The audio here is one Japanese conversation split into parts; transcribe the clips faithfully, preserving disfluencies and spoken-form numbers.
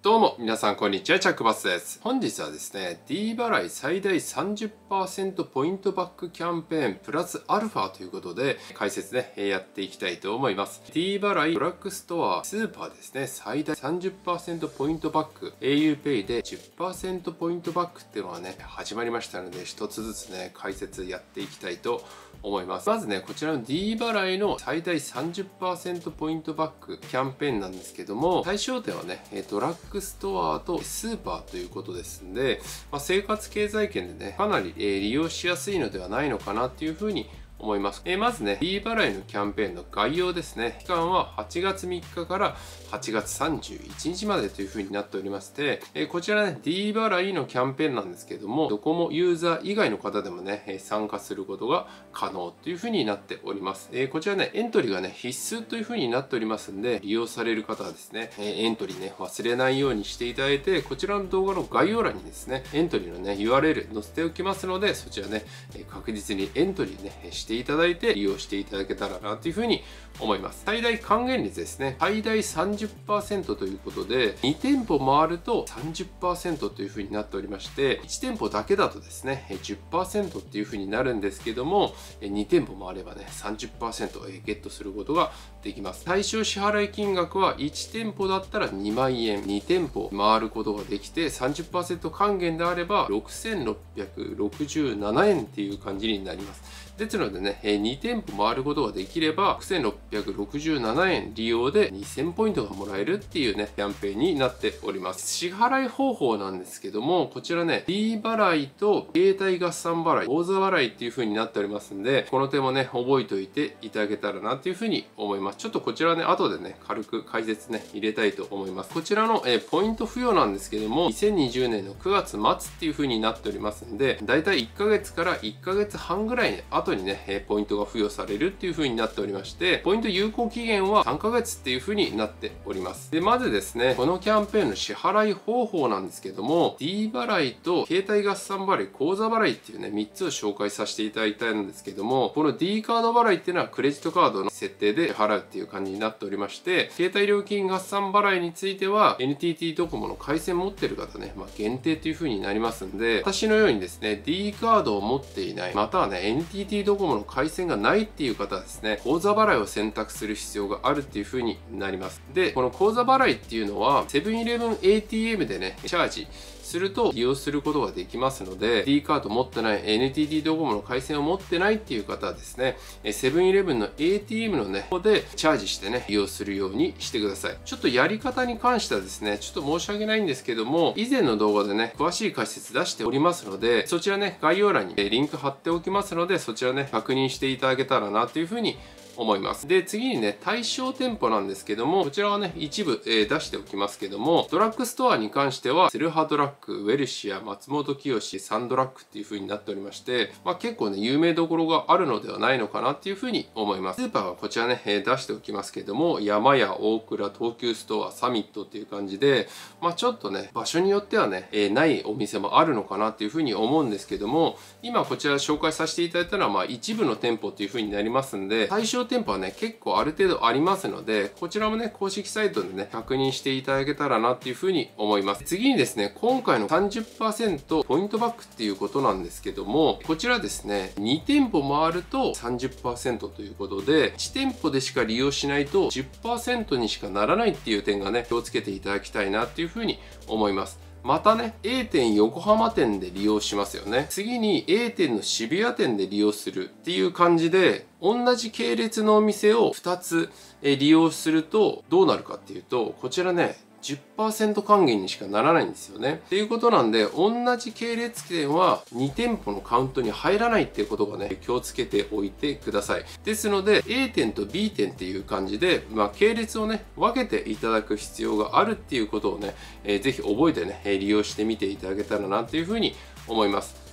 どうも皆さんこんにちは、チャックバスです。本日はですね D 払い最大 さんじゅっパーセント ポイントバックキャンペーンプラスアルファということで解説ねやっていきたいと思います。 D 払いドラッグストアスーパーですね、最大 さんじゅっパーセント ポイントバック auPay で じゅっパーセント ポイントバックっていうのがね始まりましたので、一つずつね解説やっていきたいと思います。まずねこちらの D 払いの最大 さんじゅっパーセント ポイントバックキャンペーンなんですけども、対象店はねドラッグストアとスーパーということですんで、まあ、生活経済圏でねかなり利用しやすいのではないのかなっていうふうに思います。えー、まずね D 払いのキャンペーンの概要ですね。期間ははちがつみっかからはちがつさんじゅういちにちまでというふうになっておりまして、えー、こちらね D 払いのキャンペーンなんですけども、ドコモユーザー以外の方でもね参加することが可能というふうになっております。えー、こちらねエントリーがね必須というふうになっておりますんで、利用される方はですねエントリーね忘れないようにしていただいて、こちらの動画の概要欄にですねエントリーのね ユーアールエル 載せておきますので、そちらね確実にエントリーねしていただいて利用していただけたらなというふうに思います。最大還元率ですね、最大 さんじゅっパーセント ということで、にてんぽ回ると さんじゅっパーセント というふうになっておりまして、いちてんぽだけだとですね じゅっパーセント っていうふうになるんですけども、にてんぽ回ればね さんじゅっパーセント ゲットすることができます。対象支払い金額はいちてんぽだったらにまんえん、にてんぽ回ることができて さんじゅっパーセント 還元であればろくせんろっぴゃくろくじゅうななえんっていう感じになります。ですのでね、にてんぽ回ることができればろくせんろっぴゃくろくじゅうななえん利用でにせんポイントがもらえるっていうね、キャンペーンになっております。支払い方法なんですけども、こちらね、D 払いと携帯合算払い、口座払いっていう風になっておりますんで、この点もね、覚えておいていただけたらなっていう風に思います。ちょっとこちらね、後でね、軽く解説ね、入れたいと思います。こちらの、えー、ポイント付与なんですけども、にせんにじゅうねんのくがつまつっていう風になっておりますんで、だいたいいっかげつからいっかげつはんぐらい後にね、ポイントが付与されるっていう風になっておりまして、ポイント有効期限はさんかげつっていう風になっております。で、まずですね、このキャンペーンの支払い方法なんですけども、D 払いと携帯合算払い、口座払いっていうね、みっつを紹介させていただきたいんですけども、この D カード払いっていうのはクレジットカードの設定で払うっていう感じになっておりまして、携帯料金合算払いについては エヌティーティー ドコモの回線持ってる方ね、まあ、限定という風になりますんで、私のようにですね、D カードを持っていない、またはね、エヌティーティー ドコモの回線がないっていう方はですね、口座払いを選択する必要があるっていう風になります。で、この口座払いっていうのはセブンイレブン エーティーエム でね、チャージすると利用することができますので、 D カード持ってない エヌティーティー ドコモの回線を持ってないっていう方はですね、セブンイレブンの エーティーエム のね、ここでチャージしてね、利用するようにしてください。ちょっとやり方に関してはですね、ちょっと申し訳ないんですけども、以前の動画でね、詳しい解説出しておりますので、そちらね、概要欄にリンク貼っておきますので、そちらね、確認していただけたらなというふうに思います。で、次にね、対象店舗なんですけども、こちらはね、一部、えー、出しておきますけども、ドラッグストアに関しては、セルハドラッグ、ウェルシア、松本清、サンドラッグっていう風になっておりまして、まあ結構ね、有名どころがあるのではないのかなっていう風に思います。スーパーはこちらね、えー、出しておきますけども、山屋、大倉、東急ストア、サミットっていう感じで、まあちょっとね、場所によってはね、えー、ないお店もあるのかなっていう風に思うんですけども、今こちら紹介させていただいたのは、まあ一部の店舗っていう風になりますんで、対象店舗はね結構ある程度ありますので、こちらもね公式サイトでね確認していただけたらなっていうふうに思います。次にですね、今回の さんじゅっパーセント ポイントバックっていうことなんですけども、こちらですねにてんぽ回ると さんじゅっパーセント ということで、いちてんぽでしか利用しないと じゅっパーセント にしかならないっていう点がね気をつけていただきたいなっていうふうに思います。またね、A 店横浜店で利用しますよね。次に A 店の渋谷店で利用するっていう感じで、同じ系列のお店をふたつ利用するとどうなるかっていうと、こちらね、じゅっパーセント 還元にしかならないんですよね。っていうことなんで、同じ系列店はにてんぽのカウントに入らないっていうことがね、気をつけておいてください。ですので、A 店と B 店っていう感じで、まあ、系列をね、分けていただく必要があるっていうことをね、えー、ぜひ覚えてね、利用してみていただけたらなっていうふうに思います。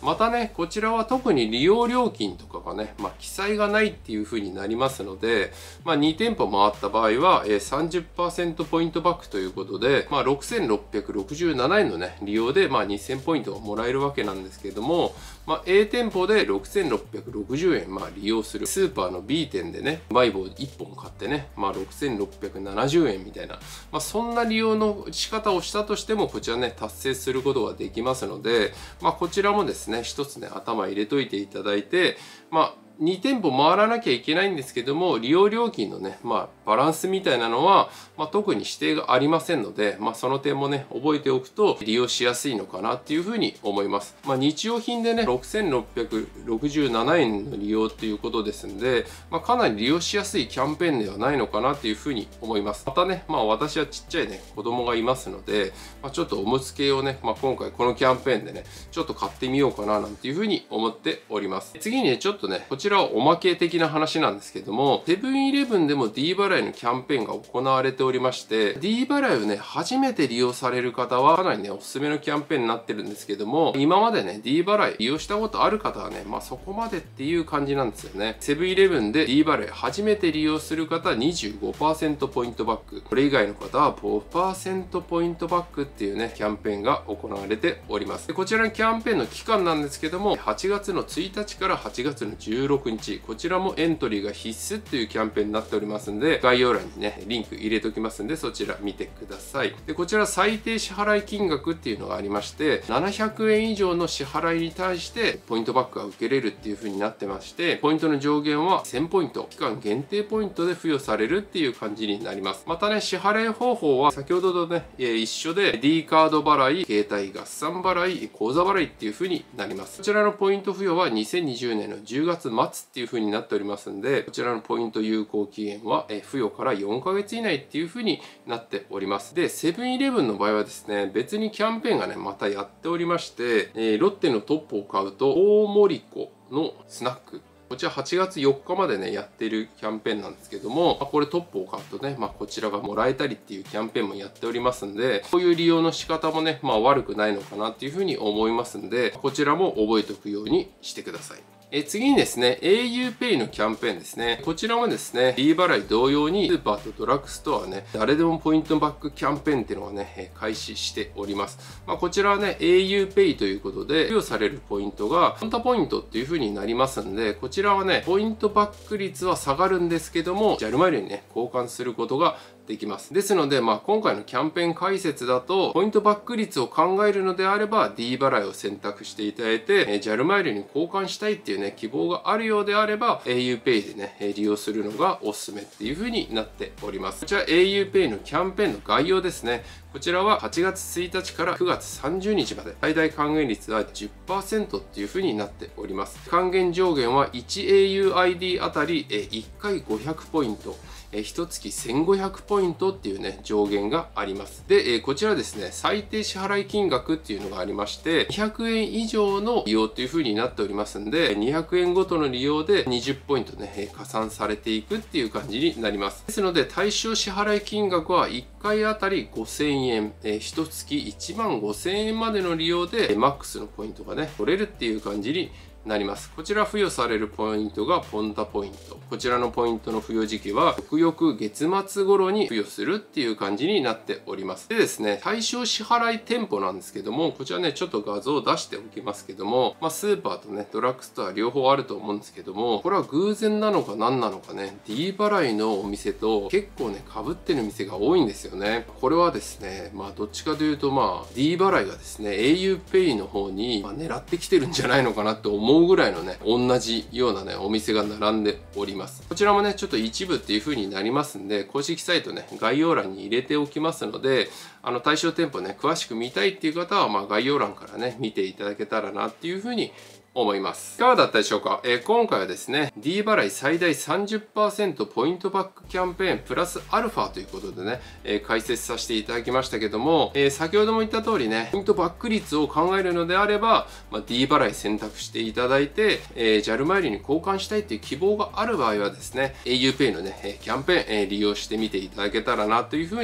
またね、こちらは特に利用料金とかがね、まあ、記載がないっていう風になりますので、まあ、に店舗回った場合は、えー、さんじゅっパーセント ポイントバックということで、まあ、ろくせんろっぴゃくろくじゅうななえんのね、利用で、まあ、にせんポイントがもらえるわけなんですけれども、まあ、A 店舗でろくせんろっぴゃくろくじゅうえん、まあ、利用する。スーパーの B 店でね、うまい棒いっぽん買ってね、まあ、ろくせんろっぴゃくななじゅうえんみたいな、まあ、そんな利用の仕方をしたとしても、こちらね、達成することができますので、まあ、こちらもですね、一つね、頭入れといていただいて、まあ、に店舗回らなきゃいけないんですけども、利用料金のね、まあ、バランスみたいなのは、まあ、特に指定がありませんので、まあ、その点もね、覚えておくと利用しやすいのかなっていうふうに思います。まあ、日用品でね、ろくせんろっぴゃくろくじゅうななえんの利用っていうことですんで、まあ、かなり利用しやすいキャンペーンではないのかなっていうふうに思います。またね、まあ、私はちっちゃいね、子供がいますので、まあ、ちょっとおむつ系をね、まあ、今回このキャンペーンでね、ちょっと買ってみようかななんていうふうに思っております。次にね、ちょっとね、こちらはおまけ的な話なんですけども、セブンイレブンでも D 払いのキャンペーンが行われておりまして、D 払いをね、初めて利用される方はかなりね、おすすめのキャンペーンになってるんですけども、今までね、D 払い利用したことある方はね、まあそこまでっていう感じなんですよね。セブンイレブンで D 払い初めて利用する方は にじゅうごパーセント ポイントバック。これ以外の方は ごパーセント ポイントバックっていうね、キャンペーンが行われております。でこちらのキャンペーンの期間なんですけども、はちがつのついたちからはちがつのじゅうろくにち、こちらもエントリーが必須っていうキャンペーンになっておりますんで、概要欄にね、リンク入れておきますんで、そちら見てください。で、こちら最低支払い金額っていうのがありまして、ななひゃくえん以上の支払いに対してポイントバックが受けれるっていう風になってまして、ポイントの上限はせんポイント、期間限定ポイントで付与されるっていう感じになります。またね、支払い方法は先ほどとね、一緒で D カード払い、携帯合算払い、口座払いっていう風になります。こちらのポイント付与はにせんにじゅうねんのじゅうがつまつっていう風になっておりますんで、こちらのポイント有効期限は付与からよんかげつ以内っていう風になっております。で、セブンイレブンの場合はですね、別にキャンペーンがね、またやっておりまして、えー、ロッテのトップを買うと、大森子のスナック。こちらはちがつよっかまでね、やってるキャンペーンなんですけども、まあ、これトップを買うとね、まあ、こちらがもらえたりっていうキャンペーンもやっておりますんで、こういう利用の仕方もね、まあ悪くないのかなっていうふうに思いますんで、こちらも覚えておくようにしてください。え次にですね、auPay のキャンペーンですね。こちらもですね、D 払い同様にスーパーとドラッグストアはね、誰でもポイントバックキャンペーンっていうのがね、開始しております。まあ、こちらはね、auPay ということで、付与されるポイントが、ポンタポイントっていう風になりますんで、こちらはね、ポイントバック率は下がるんですけども、ジャルマイルにね、交換することができます。ですので、まあ、今回のキャンペーン解説だと、ポイントバック率を考えるのであれば、D 払いを選択していただいて、ジャルマイルに交換したいっていうね、希望があるようであれば、auPay でね、利用するのがおすすめっていう風になっております。こちら auPay のキャンペーンの概要ですね。こちらははちがつついたちからくがつさんじゅうにちまで、最大還元率は じゅっパーセント っていう風になっております。還元上限はいち auID あたりいっかいごひゃくポイント。ひとつきせんごひゃくポイントっていうね、上限があります。で、こちらですね、最低支払い金額っていうのがありまして、にひゃくえん以上の利用っていう風になっておりますんで、にひゃくえんごとの利用でにじゅっポイントね、加算されていくっていう感じになります。ですので、対象支払い金額はいっかいあたりごせんえん、ひとつきいちまんごせんえんまでの利用で、マックスのポイントがね、取れるっていう感じになります。こちら付与されるポイントがポンタポイント。こちらのポイントの付与時期は、翌々月末頃に付与するっていう感じになっております。でですね、対象支払い店舗なんですけども、こちらね、ちょっと画像を出しておきますけども、まあ、スーパーとね、ドラッグストア両方あると思うんですけども、これは偶然なのか何なのかね、D 払いのお店と結構ね、被ってる店が多いんですよね。これはですね、まあ、どっちかというと、まあ、D 払いがですね、auPay の方に、まあ、狙ってきてるんじゃないのかなって思う思うぐらいのね、同じようなね、お店が並んでおります。こちらもね、ちょっと一部っていう風になりますんで、公式サイトね、概要欄に入れておきますので、あの、対象店舗ね、詳しく見たいっていう方は、まあ、概要欄からね、見ていただけたらなっていう風に思います。いかがだったでしょうか、えー、今回はですね、D 払い最大 さんじゅっパーセント ポイントバックキャンペーンプラスアルファということでね、えー、解説させていただきましたけども、えー、先ほども言った通りね、ポイントバック率を考えるのであれば、まあ、D 払い選択していただいて、えー、ジャルマイルに交換したいっていう希望がある場合はですね、auPay のね、キャンペーン、えー、利用してみていただけたらなというふうに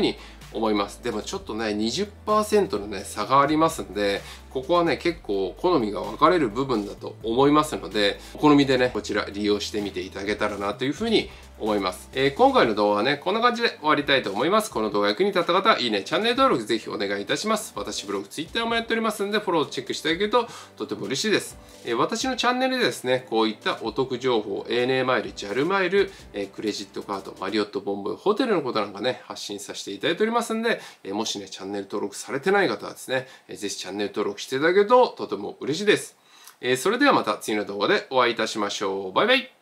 思います。でもちょっとね、にじゅっパーセントのね、差がありますんで、ここはね、結構好みが分かれる部分だと思いますので、お好みでね、こちら利用してみていただけたらなというふうに思います。えー、今回の動画はね、こんな感じで終わりたいと思います。この動画役に立った方は、いいね、チャンネル登録ぜひお願いいたします。私ブログ、ツイッターもやっておりますので、フォローチェックしていただけるととても嬉しいです。えー、私のチャンネルでですね、こういったお得情報、エーエヌエー マイル、ジャル マイル、えー、クレジットカード、マリオットボンボイ、ホテルのことなんかね、発信させていただいておりますので、えー、もしね、チャンネル登録されてない方はですね、えー、ぜひチャンネル登録していただけるととても嬉しいです。えー、それではまた次の動画でお会いいたしましょう。バイバイ。